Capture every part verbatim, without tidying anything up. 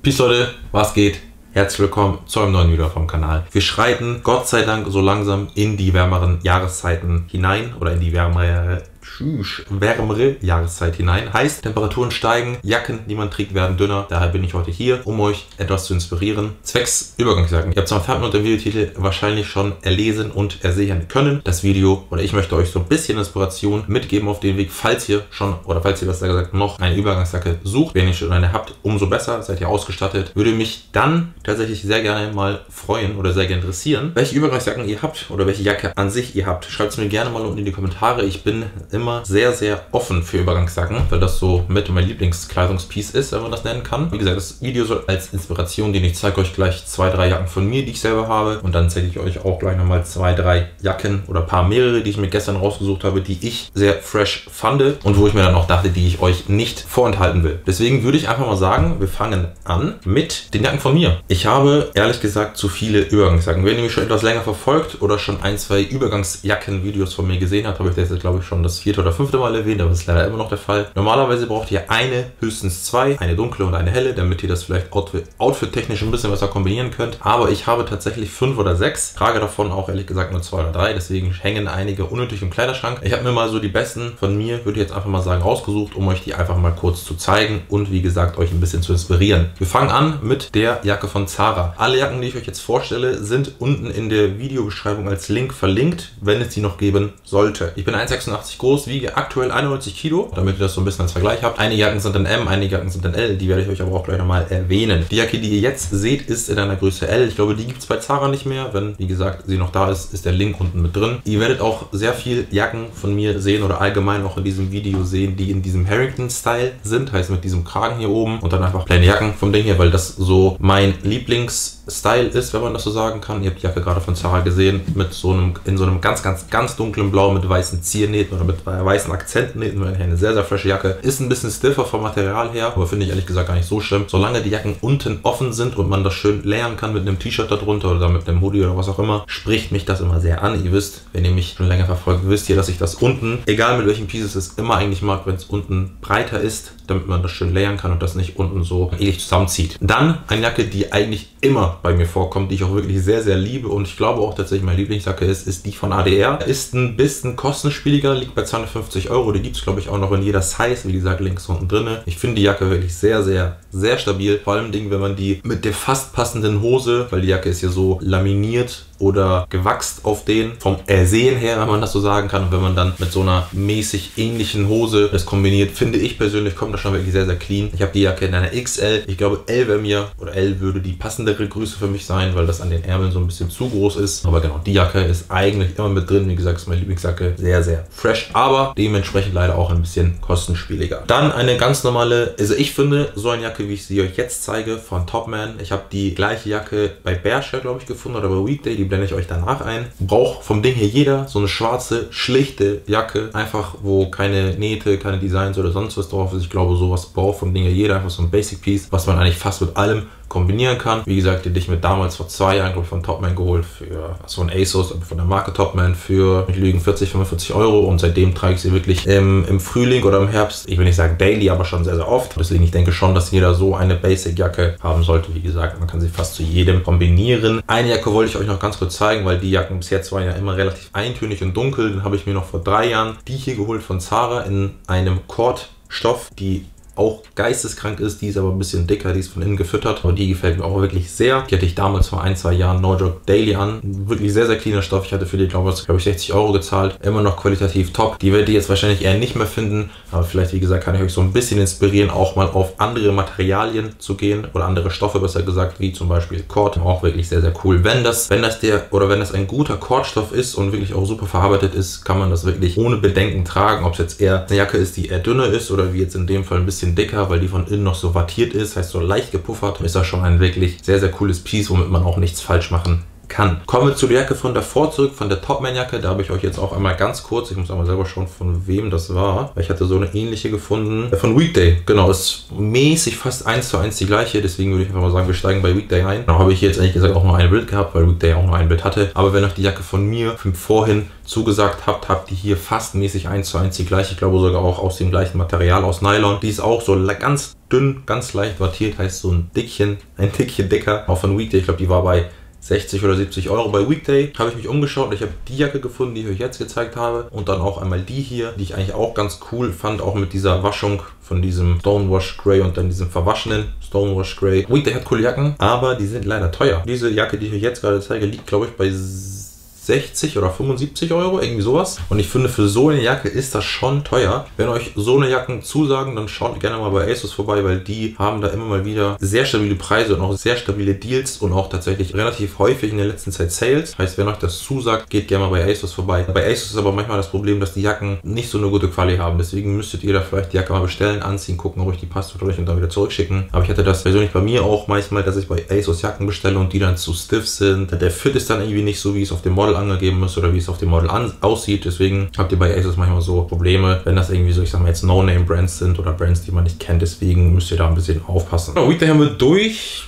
Peace Leute, was geht? Herzlich willkommen zu einem neuen Video vom Kanal. Wir schreiten Gott sei Dank so langsam in die wärmeren Jahreszeiten hinein oder in die wärmere, wärmere Jahreszeit hinein. Heißt, Temperaturen steigen, Jacken, die man trägt, werden dünner. Daher bin ich heute hier, um euch etwas zu inspirieren. Zwecks Übergangsjacken. Ihr habt es am Thumbnail und dem Videotitel wahrscheinlich schon erlesen und ersehen können. Das Video, oder ich möchte euch so ein bisschen Inspiration mitgeben auf den Weg, falls ihr schon, oder falls ihr besser gesagt noch eine Übergangsjacke sucht. Wenn ihr schon eine habt, umso besser, seid ihr ausgestattet. Würde mich dann tatsächlich sehr gerne mal freuen oder sehr gerne interessieren, welche Übergangsjacken ihr habt oder welche Jacke an sich ihr habt. Schreibt es mir gerne mal unten in die Kommentare. Ich bin immer sehr, sehr offen für Übergangsjacken, weil das so mit mein Lieblingskleidungspiece ist, wenn man das nennen kann. Wie gesagt, das Video soll als Inspiration dienen. Ich zeige euch gleich zwei, drei Jacken von mir, die ich selber habe. Und dann zeige ich euch auch gleich nochmal zwei, drei Jacken oder ein paar mehrere, die ich mir gestern rausgesucht habe, die ich sehr fresh fand und wo ich mir dann auch dachte, die ich euch nicht vorenthalten will. Deswegen würde ich einfach mal sagen, wir fangen an mit den Jacken von mir. Ich habe ehrlich gesagt zu viele Übergangsjacken. Wenn ihr mich schon etwas länger verfolgt oder schon ein, zwei Übergangsjacken-Videos von mir gesehen habt, habe ich das jetzt, glaube ich, schon das vierte oder fünfte Mal erwähnt, aber das ist leider immer noch der Fall. Normalerweise braucht ihr eine, höchstens zwei, eine dunkle und eine helle, damit ihr das vielleicht outfit-technisch ein bisschen besser kombinieren könnt. Aber ich habe tatsächlich fünf oder sechs, trage davon auch ehrlich gesagt nur zwei oder drei, deswegen hängen einige unnötig im Kleiderschrank. Ich habe mir mal so die besten von mir, würde ich jetzt einfach mal sagen, rausgesucht, um euch die einfach mal kurz zu zeigen und wie gesagt, euch ein bisschen zu inspirieren. Wir fangen an mit der Jacke von Zara. Alle Jacken, die ich euch jetzt vorstelle, sind unten in der Videobeschreibung als Link verlinkt, wenn es die noch geben sollte. Ich bin eins Komma sechsundachtzig groß, wiege aktuell einundneunzig Kilo, damit ihr das so ein bisschen als Vergleich habt. Einige Jacken sind in M, einige Jacken sind in L, die werde ich euch aber auch gleich nochmal erwähnen. Die Jacke, die ihr jetzt seht, ist in einer Größe L. Ich glaube, die gibt es bei Zara nicht mehr. Wenn, wie gesagt, sie noch da ist, ist der Link unten mit drin. Ihr werdet auch sehr viel Jacken von mir sehen oder allgemein auch in diesem Video sehen, die in diesem Harrington-Style sind, heißt mit diesem Kragen hier oben und dann einfach kleine Jacken vom Ding hier, weil das so mein Lieblings-Style ist, wenn man das so sagen kann. Ihr habt die Jacke gerade von Zara gesehen, mit so einem, in so einem ganz, ganz, ganz dunklen Blau mit weißen Ziernähten oder mit weißen Akzentnähten. Eine sehr, sehr frische Jacke. Ist ein bisschen stiffer vom Material her, aber finde ich ehrlich gesagt gar nicht so schlimm. Solange die Jacken unten offen sind und man das schön layern kann mit einem T-Shirt darunter oder mit einem Hoodie oder was auch immer, spricht mich das immer sehr an. Ihr wisst, wenn ihr mich schon länger verfolgt, wisst ihr, dass ich das unten, egal mit welchen Pieces es immer eigentlich mag, wenn es unten breiter ist, damit man das schön layern kann und das nicht unten so ewig zusammenzieht. Dann eine Jacke, die eigentlich immer bei mir vorkommt, die ich auch wirklich sehr, sehr liebe und ich glaube auch tatsächlich meine Lieblingsjacke ist, ist die von A D R. Ist ein bisschen kostenspieliger, liegt bei zweihundertfünfzig Euro. Die gibt es, glaube ich, auch noch in jeder Size, wie gesagt, links unten drin. Ich finde die Jacke wirklich sehr, sehr, sehr stabil. Vor allem, wenn man die mit der fast passenden Hose, weil die Jacke ist ja so laminiert oder gewachst auf den, vom Ersehen her, wenn man das so sagen kann. Und wenn man dann mit so einer mäßig ähnlichen Hose das kombiniert, finde ich persönlich, kommt das schon wirklich sehr, sehr clean. Ich habe die Jacke in einer X L. Ich glaube, L wäre mir, oder L würde die passendere Größe für mich sein, weil das an den Ärmeln so ein bisschen zu groß ist. Aber genau, die Jacke ist eigentlich immer mit drin. Wie gesagt, ist meine Lieblingsjacke. Sehr, sehr fresh, aber dementsprechend leider auch ein bisschen kostenspieliger. Dann eine ganz normale, also ich finde, so eine Jacke, wie ich sie euch jetzt zeige, von Topman. Ich habe die gleiche Jacke bei Bershka, glaube ich, gefunden oder bei Weekday. Die blende ich euch danach ein. Braucht vom Ding hier jeder so eine schwarze, schlichte Jacke. Einfach, wo keine Nähte, keine Designs oder sonst was drauf ist. Ich glaube, sowas braucht vom Ding hier jeder. Einfach so ein Basic Piece, was man eigentlich fast mit allem kombinieren kann. Wie gesagt, die hätte ich mir damals vor zwei Jahren, glaube ich, von Topman geholt für so ein ASOS, aber von der Marke Topman für, ich lüge, vierzig, fünfundvierzig Euro und seitdem trage ich sie wirklich im, im Frühling oder im Herbst. Ich will nicht sagen daily, aber schon sehr, sehr oft. Deswegen, ich denke schon, dass jeder so eine Basic-Jacke haben sollte. Wie gesagt, man kann sie fast zu jedem kombinieren. Eine Jacke wollte ich euch noch ganz kurz zeigen, weil die Jacken bis jetzt waren ja immer relativ eintönig und dunkel. Dann habe ich mir noch vor drei Jahren die hier geholt von Zara in einem Kordstoff, die auch geisteskrank ist, die ist aber ein bisschen dicker, die ist von innen gefüttert, aber die gefällt mir auch wirklich sehr. Die hatte ich damals vor ein, zwei Jahren No Joke Daily an. Wirklich sehr, sehr cleaner Stoff. Ich hatte für die, glaube ich, glaube ich, sechzig Euro gezahlt. Immer noch qualitativ top. Die werdet ihr jetzt wahrscheinlich eher nicht mehr finden, aber vielleicht, wie gesagt, kann ich euch so ein bisschen inspirieren, auch mal auf andere Materialien zu gehen oder andere Stoffe, besser gesagt, wie zum Beispiel Kord. Auch wirklich sehr, sehr cool. Wenn das, wenn das der, oder wenn das ein guter Kordstoff ist und wirklich auch super verarbeitet ist, kann man das wirklich ohne Bedenken tragen. Ob es jetzt eher eine Jacke ist, die eher dünner ist oder wie jetzt in dem Fall ein bisschen dicker, weil die von innen noch so wattiert ist, heißt so leicht gepuffert, ist das schon ein wirklich sehr, sehr cooles Piece, womit man auch nichts falsch machen kann. Kommen wir zu der Jacke von davor zurück, von der Topman Jacke. Da habe ich euch jetzt auch einmal ganz kurz, ich muss aber selber schauen, von wem das war, weil ich hatte so eine ähnliche gefunden. Von Weekday, genau, ist mäßig fast eins zu eins die gleiche, deswegen würde ich einfach mal sagen, wir steigen bei Weekday ein. Da habe ich jetzt ehrlich gesagt auch nur ein Bild gehabt, weil Weekday auch nur ein Bild hatte. Aber wenn euch die Jacke von mir vorhin zugesagt habt, habt ihr hier fast mäßig eins zu eins die gleiche. Ich glaube sogar auch aus dem gleichen Material, aus Nylon. Die ist auch so ganz dünn, ganz leicht wattiert, heißt so ein Dickchen, ein Dickchen dicker. Auch von Weekday, ich glaube, die war bei sechzig oder siebzig Euro. Bei Weekday habe ich mich umgeschaut und ich habe die Jacke gefunden, die ich euch jetzt gezeigt habe. Und dann auch einmal die hier, die ich eigentlich auch ganz cool fand, auch mit dieser Waschung von diesem Stonewash Grey und dann diesem verwaschenen Stonewash Grey. Weekday hat coole Jacken, aber die sind leider teuer. Diese Jacke, die ich euch jetzt gerade zeige, liegt, glaube ich, bei sechzig oder fünfundsiebzig Euro, irgendwie sowas. Und ich finde, für so eine Jacke ist das schon teuer. Wenn euch so eine Jacken zusagen, dann schaut gerne mal bei ASOS vorbei, weil die haben da immer mal wieder sehr stabile Preise und auch sehr stabile Deals und auch tatsächlich relativ häufig in der letzten Zeit Sales. Heißt, wenn euch das zusagt, geht gerne mal bei ASOS vorbei. Bei ASOS ist aber manchmal das Problem, dass die Jacken nicht so eine gute Quali haben. Deswegen müsstet ihr da vielleicht die Jacke mal bestellen, anziehen, gucken, ob euch die passt oder euch und dann wieder zurückschicken. Aber ich hatte das persönlich bei mir auch manchmal, dass ich bei ASOS Jacken bestelle und die dann zu stiff sind. Der Fit ist dann irgendwie nicht so, wie es auf dem Model angegeben ist oder wie es auf dem Model an aussieht. Deswegen habt ihr bei ASOS manchmal so Probleme, wenn das irgendwie so, ich sag mal jetzt No-Name-Brands sind oder Brands, die man nicht kennt. Deswegen müsst ihr da ein bisschen aufpassen. Ja, Weekday haben wir durch.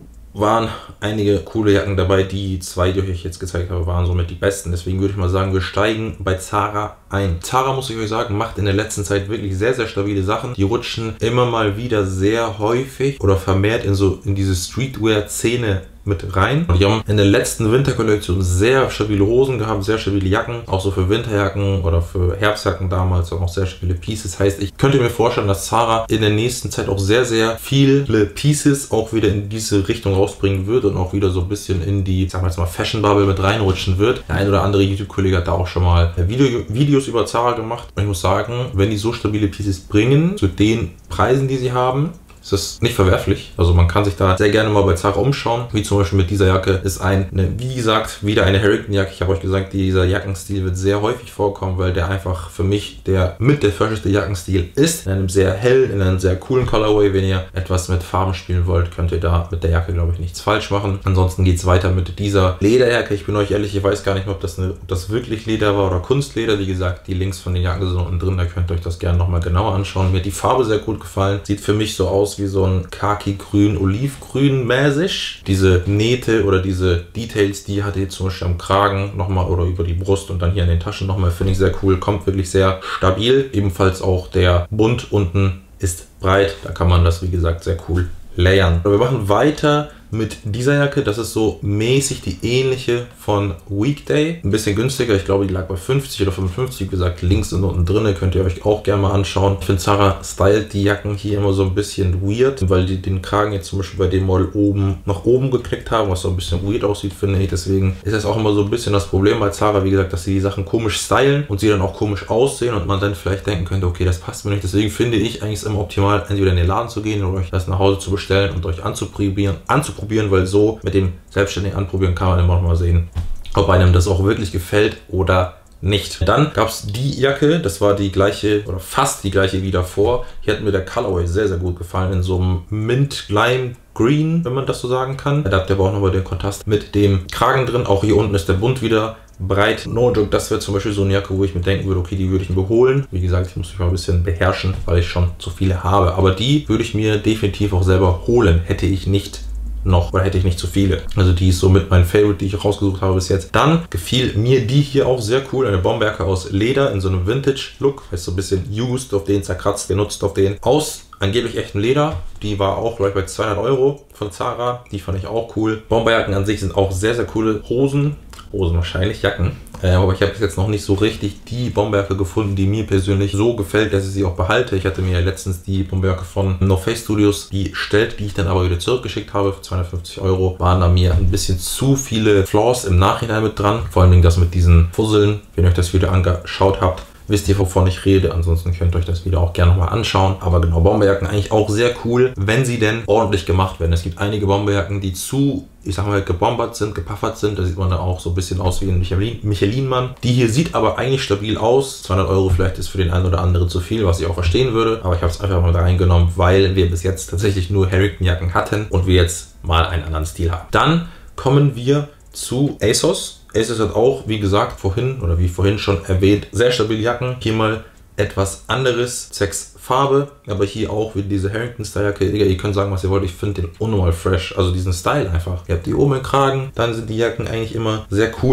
Waren einige coole Jacken dabei. Die zwei, die ich euch jetzt gezeigt habe, waren somit die besten. Deswegen würde ich mal sagen, wir steigen bei Zara ein. Zara, muss ich euch sagen, macht in der letzten Zeit wirklich sehr, sehr stabile Sachen. Die rutschen immer mal wieder sehr häufig oder vermehrt in so in diese Streetwear-Szene mit rein. Und die haben in der letzten Winterkollektion sehr stabile Hosen gehabt, sehr stabile Jacken, auch so für Winterjacken oder für Herbstjacken damals auch sehr stabile Pieces. Heißt, ich könnte mir vorstellen, dass Zara in der nächsten Zeit auch sehr, sehr viele Pieces auch wieder in diese Richtung rausbringen wird und auch wieder so ein bisschen in die, ich sag mal jetzt mal, Fashion Bubble mit reinrutschen wird. Der ein oder andere YouTube-Kollege hat da auch schon mal Video, Videos über Zara gemacht. Und ich muss sagen, wenn die so stabile Pieces bringen, zu den Preisen, die sie haben, ist das nicht verwerflich. Also man kann sich da sehr gerne mal bei Zara umschauen. Wie zum Beispiel mit dieser Jacke ist eine, wie gesagt, wieder eine Harrington-Jacke. Ich habe euch gesagt, dieser Jackenstil wird sehr häufig vorkommen, weil der einfach für mich der mit der fresheste Jackenstil ist. In einem sehr hell, in einem sehr coolen Colorway. Wenn ihr etwas mit Farben spielen wollt, könnt ihr da mit der Jacke, glaube ich, nichts falsch machen. Ansonsten geht es weiter mit dieser Lederjacke. Ich bin euch ehrlich, ich weiß gar nicht mehr, ob das, eine, ob das wirklich Leder war oder Kunstleder. Wie gesagt, die Links von den Jacken sind unten drin. Da könnt ihr euch das gerne nochmal genauer anschauen. Mir hat die Farbe sehr gut gefallen. Sieht für mich so aus wie so ein Khaki-Grün, Olivgrün mäßig. Diese Nähte oder diese Details, die hatte ich zum Beispiel am Kragen nochmal oder über die Brust und dann hier in den Taschen nochmal, finde ich sehr cool. Kommt wirklich sehr stabil. Ebenfalls auch der Bund unten ist breit. Da kann man das, wie gesagt, sehr cool layern. Wir machen weiter mit dieser Jacke. Das ist so mäßig die ähnliche von Weekday. Ein bisschen günstiger. Ich glaube, die lag bei fünfzig oder fünfundfünfzig. Wie gesagt, Links sind unten drin. Könnt ihr euch auch gerne mal anschauen. Ich finde, Zara stylt die Jacken hier immer so ein bisschen weird, weil die den Kragen jetzt zum Beispiel bei dem Model oben nach oben geknickt haben, was so ein bisschen weird aussieht, finde ich. Deswegen ist das auch immer so ein bisschen das Problem bei Zara, wie gesagt, dass sie die Sachen komisch stylen und sie dann auch komisch aussehen und man dann vielleicht denken könnte, okay, das passt mir nicht. Deswegen finde ich eigentlich es immer optimal, entweder in den Laden zu gehen oder euch das nach Hause zu bestellen und euch anzuprobieren, anzuprobieren probieren, weil so mit dem selbstständigen Anprobieren kann man immer noch mal sehen, ob einem das auch wirklich gefällt oder nicht. Dann gab es die Jacke, das war die gleiche oder fast die gleiche wie davor. Hier hat mir der Colorway sehr, sehr gut gefallen, in so einem Mint Lime Green, wenn man das so sagen kann. Da habt ihr aber auch nochmal den Kontrast mit dem Kragen drin. Auch hier unten ist der Bund wieder breit. No joke, das wäre zum Beispiel so eine Jacke, wo ich mir denken würde, okay, die würde ich mir holen. Wie gesagt, ich muss mich mal ein bisschen beherrschen, weil ich schon zu viele habe. Aber die würde ich mir definitiv auch selber holen, hätte ich nicht noch oder hätte ich nicht zu viele. Also die ist so mit mein Favorite, die ich rausgesucht habe bis jetzt. Dann gefiel mir die hier auch sehr cool. Eine Bomberjacke aus Leder in so einem Vintage-Look. Heißt so ein bisschen used auf den, zerkratzt, genutzt auf den. Aus angeblich echten Leder. Die war auch gleich bei zweihundert Euro von Zara. Die fand ich auch cool. Bomberjacken an sich sind auch sehr, sehr coole Hosen. Hosen wahrscheinlich, Jacken. Äh, aber ich habe bis jetzt noch nicht so richtig die Bomberjacke gefunden, die mir persönlich so gefällt, dass ich sie auch behalte. Ich hatte mir ja letztens die Bomberjacke von No Face Studios bestellt, die ich dann aber wieder zurückgeschickt habe für zweihundertfünfzig Euro. Waren da mir ein bisschen zu viele Flaws im Nachhinein mit dran. Vor allem das mit diesen Fusseln. Wenn ihr euch das Video angeschaut habt, wisst ihr, wovon ich rede. Ansonsten könnt ihr euch das Video auch gerne nochmal anschauen. Aber genau, Bomberjacken eigentlich auch sehr cool, wenn sie denn ordentlich gemacht werden. Es gibt einige Bomberjacken, die zu, ich sag mal, gebombert sind, gepaffert sind. Da sieht man da auch so ein bisschen aus wie ein Michelin, Michelin-Mann. Die hier sieht aber eigentlich stabil aus. zweihundert Euro vielleicht ist für den einen oder anderen zu viel, was ich auch verstehen würde. Aber ich habe es einfach mal da reingenommen, weil wir bis jetzt tatsächlich nur Harrington-Jacken hatten und wir jetzt mal einen anderen Stil haben. Dann kommen wir zu ASOS. ASOS hat auch, wie gesagt, vorhin oder wie vorhin schon erwähnt, sehr stabile Jacken. Hier mal etwas anderes, zwecks Farbe, aber hier auch wieder diese Harrington-Style-Jacke. Ihr könnt sagen, was ihr wollt, ich finde den unnormal fresh, also diesen Style einfach. Ihr habt die oben im Kragen, dann sind die Jacken eigentlich immer sehr cool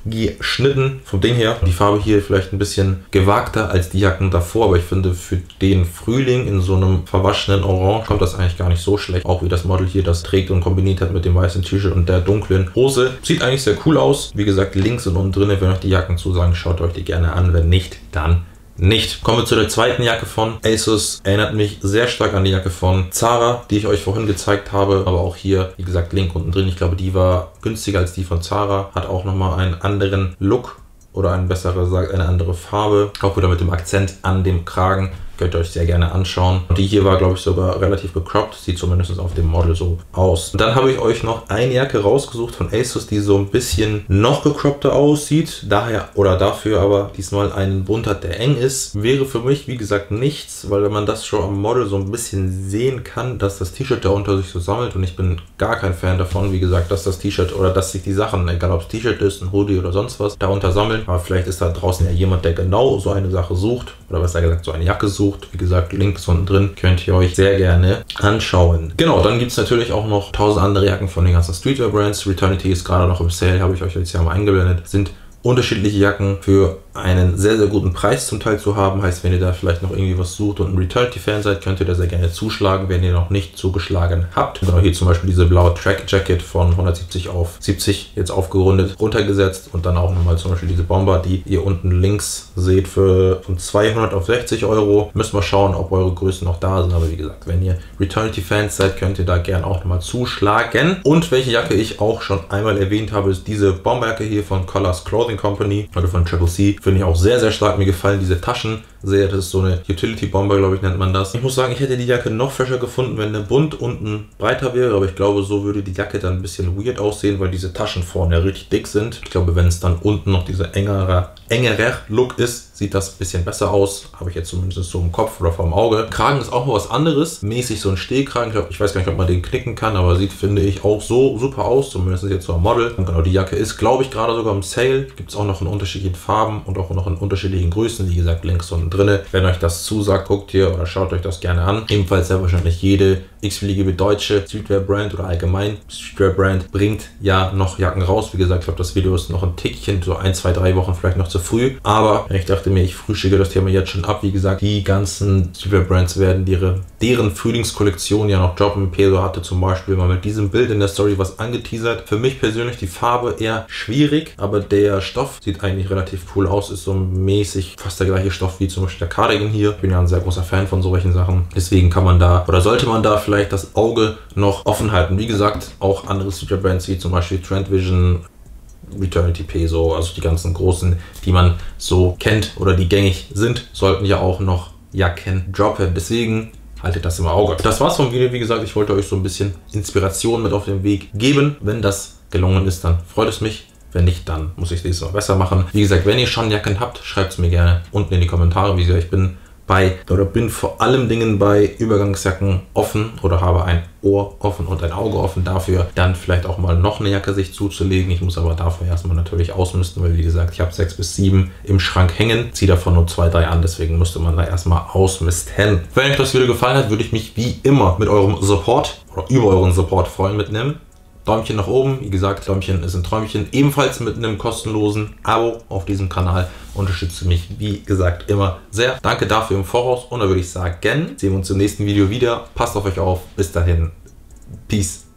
geschnitten vom Ding her. Die Farbe hier vielleicht ein bisschen gewagter als die Jacken davor, aber ich finde für den Frühling in so einem verwaschenen Orange kommt das eigentlich gar nicht so schlecht. Auch wie das Model hier das trägt und kombiniert hat mit dem weißen T-Shirt und der dunklen Hose. Sieht eigentlich sehr cool aus. Wie gesagt, links und unten drin, wenn euch die Jacken zusagen, schaut euch die gerne an. Wenn nicht, dann nicht. Kommen wir zu der zweiten Jacke von ASUS. Erinnert mich sehr stark an die Jacke von Zara, die ich euch vorhin gezeigt habe. Aber auch hier, wie gesagt, Link unten drin. Ich glaube, die war günstiger als die von Zara. Hat auch nochmal einen anderen Look oder eine bessere, sagt eine andere Farbe. Auch wieder mit dem Akzent an dem Kragen. Könnt ihr euch sehr gerne anschauen. Und die hier war, glaube ich, sogar relativ gecroppt. Sieht zumindest auf dem Model so aus. Und dann habe ich euch noch eine Jacke rausgesucht von ASUS, die so ein bisschen noch gecroppter aussieht. Daher oder dafür aber diesmal einen Bund hat, der eng ist. Wäre für mich, wie gesagt, nichts, weil wenn man das schon am Model so ein bisschen sehen kann, dass das T-Shirt da unter sich so sammelt. Und ich bin gar kein Fan davon, wie gesagt, dass das T-Shirt oder dass sich die Sachen, egal ob es T-Shirt ist, ein Hoodie oder sonst was, darunter sammeln. Aber vielleicht ist da draußen ja jemand, der genau so eine Sache sucht. Oder besser gesagt, so eine Jacke sucht. Wie gesagt, Links unten drin, könnt ihr euch sehr gerne anschauen. Genau, dann gibt es natürlich auch noch tausend andere Jacken von den ganzen Streetwear-Brands. Returnity ist gerade noch im Sale, habe ich euch jetzt ja mal eingeblendet. Sind unterschiedliche Jacken für einen sehr, sehr guten Preis zum Teil zu haben. Heißt, wenn ihr da vielleicht noch irgendwie was sucht und ein Returnity-Fan seid, könnt ihr da sehr gerne zuschlagen, wenn ihr noch nicht zugeschlagen habt. Genau, hier zum Beispiel diese blaue Track-Jacket von hundertsiebzig auf siebzig jetzt aufgerundet, runtergesetzt und dann auch nochmal zum Beispiel diese Bomber, die ihr unten links seht, für von zweihundert auf sechzig Euro. Müssen wir schauen, ob eure Größen noch da sind, aber wie gesagt, wenn ihr Returnity-Fans seid, könnt ihr da gerne auch nochmal zuschlagen. Und welche Jacke ich auch schon einmal erwähnt habe, ist diese Bomberjacke hier von Colors Clothing Company oder von Triple C. Finde ich auch sehr, sehr stark. Mir gefallen diese Taschen sehr. Das ist so eine Utility Bomber, glaube ich, nennt man das. Ich muss sagen, ich hätte die Jacke noch frischer gefunden, wenn der Bund unten breiter wäre. Aber ich glaube, so würde die Jacke dann ein bisschen weird aussehen, weil diese Taschen vorne ja richtig dick sind. Ich glaube, wenn es dann unten noch dieser engere, engerer Look ist, sieht das ein bisschen besser aus. Habe ich jetzt zumindest so im Kopf oder vom Auge. Kragen ist auch mal was anderes. Mäßig so ein Stehkragen. Ich, glaub, ich weiß gar nicht, ob man den knicken kann, aber sieht, finde ich, auch so super aus. Zumindest jetzt so ein Model. Und genau, die Jacke ist, glaube ich, gerade sogar im Sale. Gibt es auch noch in unterschiedlichen Farben und auch noch in unterschiedlichen Größen. Wie gesagt, links unten drin. Wenn euch das zusagt, guckt hier oder schaut euch das gerne an. Ebenfalls sehr wahrscheinlich jede x-beliebige deutsche Streetwear-Brand oder allgemein Streetwear-Brand bringt ja noch Jacken raus. Wie gesagt, ich glaube, das Video ist noch ein Tickchen, so ein, zwei, drei Wochen vielleicht noch zu früh. Aber ich dachte mir, ich frühstücke das Thema jetzt schon ab. Wie gesagt, die ganzen Streetwear-Brands werden ihre, deren Frühlingskollektion ja noch droppen. Peso hatte zum Beispiel mal mit diesem Bild in der Story was angeteasert. Für mich persönlich die Farbe eher schwierig, aber der Stoff sieht eigentlich relativ cool aus. Ist so mäßig fast der gleiche Stoff wie zum Beispiel der Cardigan hier. Ich bin ja ein sehr großer Fan von solchen Sachen. Deswegen kann man da oder sollte man da vielleicht das Auge noch offen halten. Wie gesagt, auch andere Streetwear-Brands wie zum Beispiel Trend Vision, Returnity, Peso, also die ganzen großen, die man so kennt oder die gängig sind, sollten ja auch noch Jacken droppen. Deswegen haltet das im Auge. Das war's vom Video. Wie gesagt, ich wollte euch so ein bisschen Inspiration mit auf den Weg geben. Wenn das gelungen ist, dann freut es mich. Wenn nicht, dann muss ich es nächstes Mal besser machen. Wie gesagt, wenn ihr schon Jacken habt, schreibt es mir gerne unten in die Kommentare. Wie gesagt, ich bin bei oder bin vor allem Dingen bei Übergangsjacken offen oder habe ein Ohr offen und ein Auge offen dafür, dann vielleicht auch mal noch eine Jacke sich zuzulegen. Ich muss aber dafür erstmal natürlich ausmisten, weil wie gesagt, ich habe sechs bis sieben im Schrank hängen, ziehe davon nur zwei, drei an, deswegen müsste man da erstmal ausmisten. Wenn euch das Video gefallen hat, würde ich mich wie immer mit eurem Support oder über euren Support freuen mitnehmen. Däumchen nach oben, wie gesagt, Däumchen ist ein Träumchen. Ebenfalls mit einem kostenlosen Abo auf diesem Kanal unterstützt mich, wie gesagt, immer sehr. Danke dafür im Voraus und dann würde ich sagen, sehen wir uns im nächsten Video wieder. Passt auf euch auf. Bis dahin. Peace.